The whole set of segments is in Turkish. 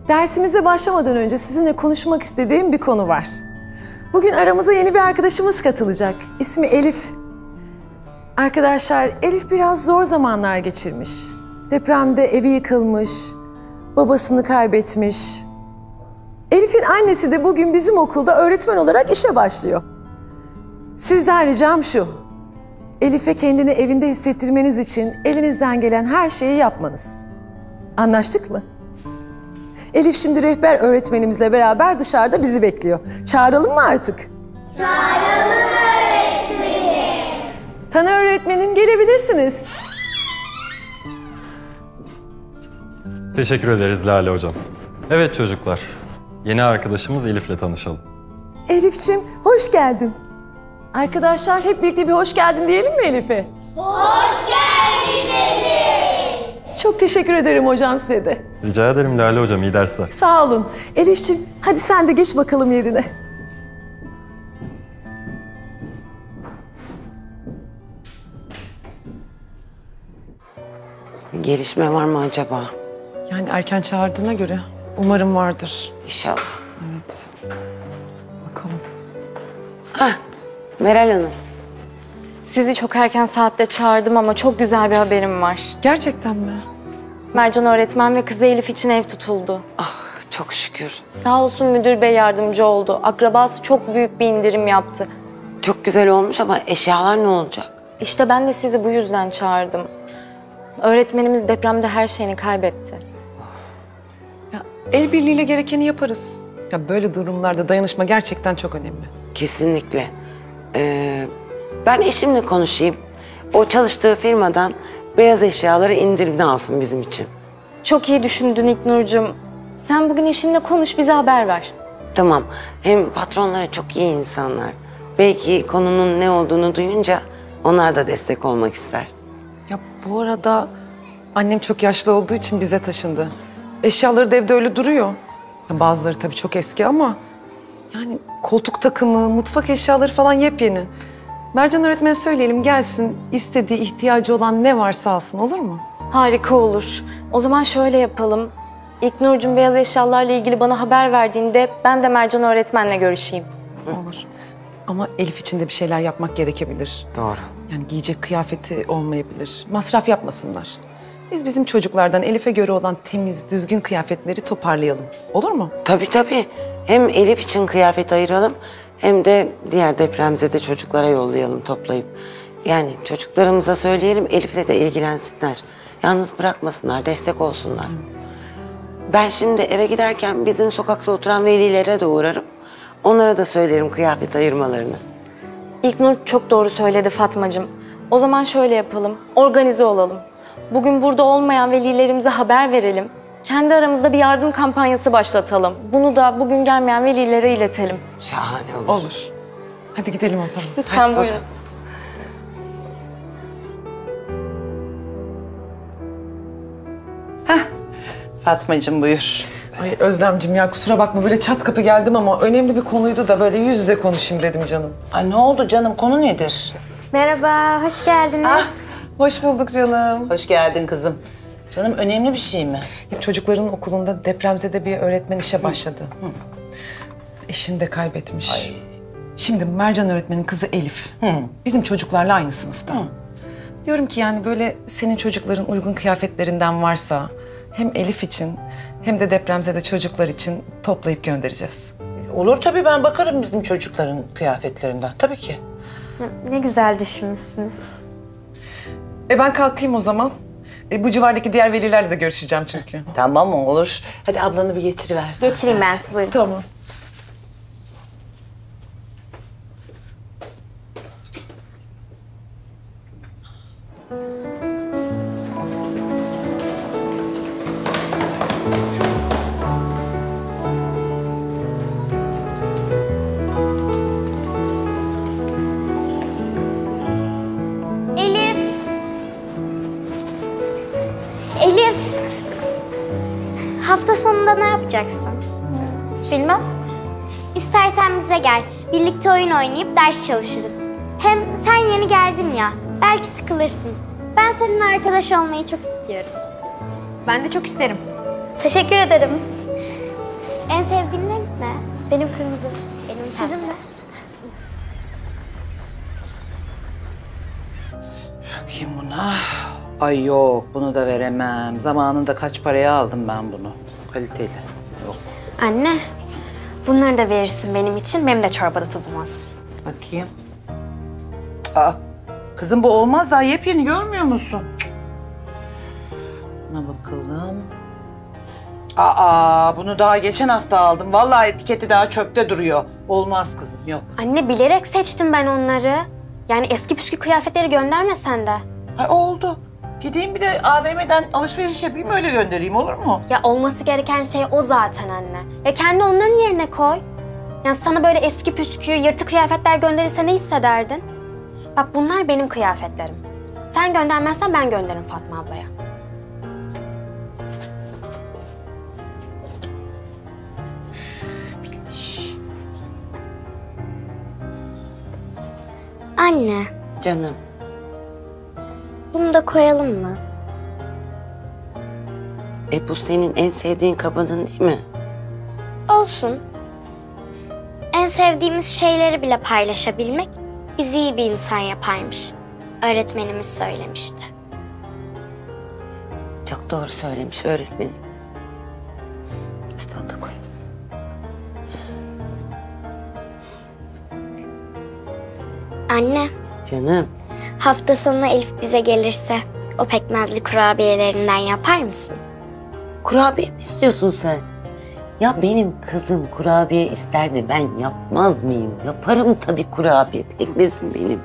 Dersimize başlamadan önce sizinle konuşmak istediğim bir konu var. Bugün aramıza yeni bir arkadaşımız katılacak. İsmi Elif. Arkadaşlar, Elif biraz zor zamanlar geçirmiş. Depremde evi yıkılmış, babasını kaybetmiş. Elif'in annesi de bugün bizim okulda öğretmen olarak işe başlıyor. Sizden ricam şu, Elif'e kendini evinde hissettirmeniz için elinizden gelen her şeyi yapmanız. Anlaştık mı? Elif şimdi rehber öğretmenimizle beraber dışarıda bizi bekliyor. Çağıralım mı artık? Çağıralım öğretmenim. Taner öğretmenim, gelebilirsiniz. Teşekkür ederiz Lale Hocam. Evet çocuklar, yeni arkadaşımız Elif'le tanışalım. Elif'ciğim, hoş geldin. Arkadaşlar hep birlikte bir hoş geldin diyelim mi Elif'e? Hoş geldin Elif. Çok teşekkür ederim hocam size de. Rica ederim Lale Hocam, iyi dersler. Sağ olun. Elif'ciğim, hadi sen de geç bakalım yerine. Gelişme var mı acaba? Yani erken çağırdığına göre umarım vardır. İnşallah. Evet. Bakalım. Meral Hanım. Sizi çok erken saatte çağırdım ama çok güzel bir haberim var. Gerçekten mi? Mercan öğretmen ve kızı Elif için ev tutuldu. Ah çok şükür. Sağ olsun müdür bey yardımcı oldu. Akrabası çok büyük bir indirim yaptı. Çok güzel olmuş ama eşyalar ne olacak? İşte ben de sizi bu yüzden çağırdım. Öğretmenimiz depremde her şeyini kaybetti. Ya, el birliğiyle gerekeni yaparız. Ya böyle durumlarda dayanışma gerçekten çok önemli. Kesinlikle. Ben eşimle konuşayım. O çalıştığı firmadan beyaz eşyaları indirimli alsın bizim için. Çok iyi düşündün İlknur'cum. Sen bugün eşinle konuş, bize haber ver. Tamam. Hem patronları çok iyi insanlar. Belki konunun ne olduğunu duyunca onlar da destek olmak ister. Ya bu arada annem çok yaşlı olduğu için bize taşındı. Eşyaları da evde öyle duruyor. Ya bazıları tabii çok eski ama yani koltuk takımı, mutfak eşyaları falan yepyeni. Mercan öğretmene söyleyelim gelsin, istediği, ihtiyacı olan ne varsa alsın, olur mu? Harika olur. O zaman şöyle yapalım. İlknur'cum beyaz eşyalarla ilgili bana haber verdiğinde ben de Mercan öğretmenle görüşeyim. Olur. Ama Elif için de bir şeyler yapmak gerekebilir. Doğru. Yani giyecek kıyafeti olmayabilir. Masraf yapmasınlar. Biz bizim çocuklardan Elif'e göre olan temiz, düzgün kıyafetleri toparlayalım. Olur mu? Tabii. Hem Elif için kıyafet ayıralım hem de diğer depremzede çocuklara yollayalım toplayıp. Yani çocuklarımıza söyleyelim Elif'le de ilgilensinler. Yalnız bırakmasınlar, destek olsunlar. Evet. Ben şimdi eve giderken bizim sokakta oturan velilere de uğrarım. Onlara da söylerim kıyafet ayırmalarını. İlknur çok doğru söyledi Fatmacığım. O zaman şöyle yapalım, organize olalım. Bugün burada olmayan velilerimize haber verelim. Kendi aramızda bir yardım kampanyası başlatalım. Bunu da bugün gelmeyen velilere iletelim. Şahane olur. Olur. Hadi gidelim o zaman. Lütfen buyurun. Fatmacığım buyur. Ay Özlemciğim ya kusura bakma böyle çat kapı geldim ama önemli bir konuydu da böyle yüz yüze konuşayım dedim canım. Ay ne oldu canım, konu nedir? Merhaba, hoş geldiniz. Hoş bulduk canım. Hoş geldin kızım. Canım önemli bir şey mi? Çocukların okulunda depremzede bir öğretmen işe başladı. Eşini de kaybetmiş. Şimdi Mercan öğretmenin kızı Elif. Bizim çocuklarla aynı sınıfta. Diyorum ki yani böyle senin çocukların uygun kıyafetlerinden varsa hem Elif için hem de depremzede çocuklar için toplayıp göndereceğiz. Olur tabii, ben bakarım bizim çocukların kıyafetlerinden. Tabii ki. Ne güzel düşünmüşsünüz. Ben kalkayım o zaman. Bu civardaki diğer velilerle de görüşeceğim çünkü. Tamam mı, olur. Hadi ablanı bir geçiriversen. Geçireyim ben sizi, buyurun. Tamam. Elif, hafta sonunda ne yapacaksın? Bilmem. İstersen bize gel. Birlikte oyun oynayıp ders çalışırız. Hem sen yeni geldin ya, belki sıkılırsın. Ben seninle arkadaş olmayı çok istiyorum. Ben de çok isterim. Teşekkür ederim. En sevdiğin renk ne? Benim kırmızı. Benim sizin mi? Bakayım buna. Ay yok, bunu da veremem. Zamanında kaç paraya aldım ben bunu. Kaliteli. Yok. Anne, bunları da verirsin benim için. Benim de çorbada tuzum olsun. Bakayım. Aa, kızım bu olmaz, daha yepyeni, görmüyor musun? Cık. Buna bakalım. Aa, bunu daha geçen hafta aldım. Vallahi etiketi daha çöpte duruyor. Olmaz kızım, yok. Anne, bilerek seçtim ben onları. Yani eski püskü kıyafetleri göndermesen de. Ay oldu. Gideyim bir de AVM'den alışveriş yapayım, öyle göndereyim, olur mu? Ya olması gereken şey o zaten anne. Ya kendi onların yerine koy. Yani sana böyle eski püskü, yırtık kıyafetler gönderirse ne hissederdin? Bak bunlar benim kıyafetlerim. Sen göndermezsen ben gönderirim Fatma ablaya. Anne, Canım. bunu da koyalım mı? Bu senin en sevdiğin kabının değil mi? Olsun. En sevdiğimiz şeyleri bile paylaşabilmek bizi iyi bir insan yaparmış. Öğretmenimiz söylemişti. Çok doğru söylemiş öğretmenim. Hadi onu da koyalım. Anne, Canım. hafta sonu Elif bize gelirse o pekmezli kurabiyelerinden yapar mısın? Kurabiye mi istiyorsun sen? Ya benim kızım kurabiye ister de ben yapmaz mıyım? Yaparım tabii kurabiye. Pekmezim benim.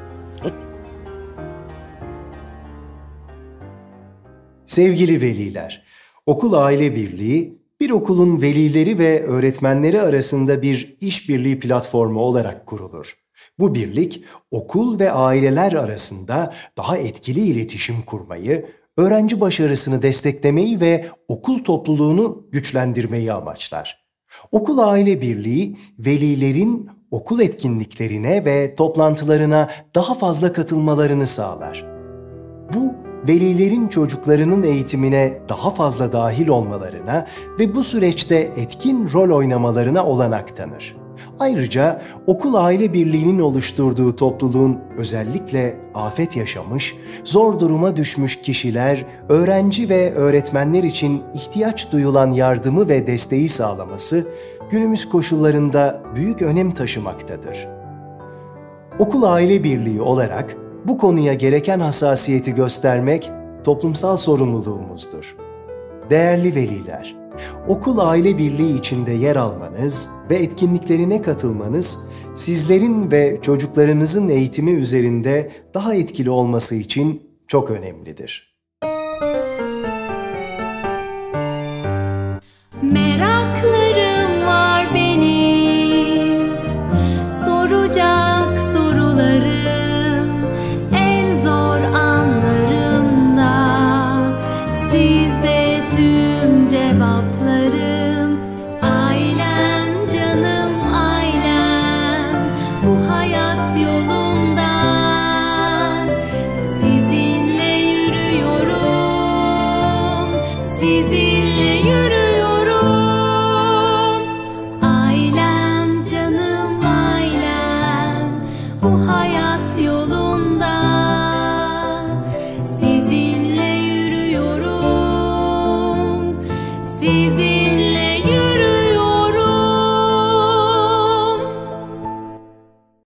Sevgili veliler, okul aile birliği, bir okulun velileri ve öğretmenleri arasında bir işbirliği platformu olarak kurulur. Bu birlik, okul ve aileler arasında daha etkili iletişim kurmayı, öğrenci başarısını desteklemeyi ve okul topluluğunu güçlendirmeyi amaçlar. Okul aile birliği, velilerin okul etkinliklerine ve toplantılarına daha fazla katılmalarını sağlar. Bu, velilerin çocuklarının eğitimine daha fazla dahil olmalarına ve bu süreçte etkin rol oynamalarına olanak tanır. Ayrıca okul aile birliğinin oluşturduğu topluluğun özellikle afet yaşamış, zor duruma düşmüş kişiler, öğrenci ve öğretmenler için ihtiyaç duyulan yardımı ve desteği sağlaması günümüz koşullarında büyük önem taşımaktadır. Okul aile birliği olarak bu konuya gereken hassasiyeti göstermek toplumsal sorumluluğumuzdur. Değerli veliler, okul aile birliği içinde yer almanız ve etkinliklerine katılmanız, sizlerin ve çocuklarınızın eğitimi üzerinde daha etkili olması için çok önemlidir. Meraklarım var benim, soracağım